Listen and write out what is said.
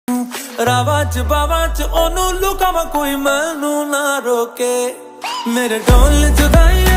ਰਾਵਾਂ ਚ ਬਾਵਾਂ ਚ ਉਹਨੂੰ ਲੁਕਾਵਾਂ ਕੋਈ ਮੈਨੂੰ ਨਾ ਰੋਕੇ। ਮੇਰੇ ਢੋਲ ਜੁਦਾਈ